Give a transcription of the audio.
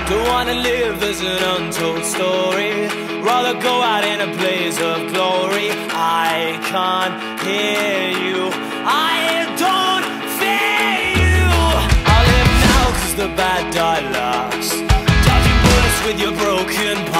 Don't wanna live as an untold story, rather go out in a blaze of glory. I can't hear you, I don't fear you. I live now cause the bad die last, dodging bullets with your broken